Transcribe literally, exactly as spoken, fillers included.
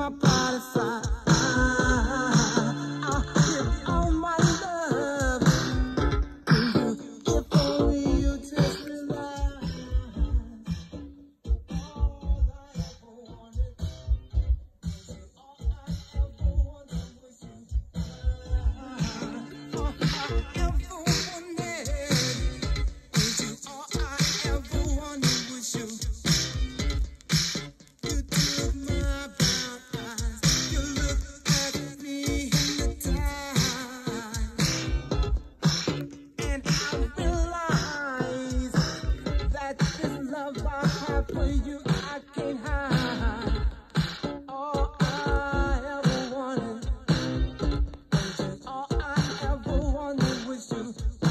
my pride aside. I'll give all my love to you if only you just realize all I ever wanted, all I ever wanted was you. All I ever wanted was you. All I ever wanted was you. You took my brown eyes, you looked at me hypnotized, and I realized that this love I have for you I can't hide. All I ever wanted was you. All I ever wanted was you.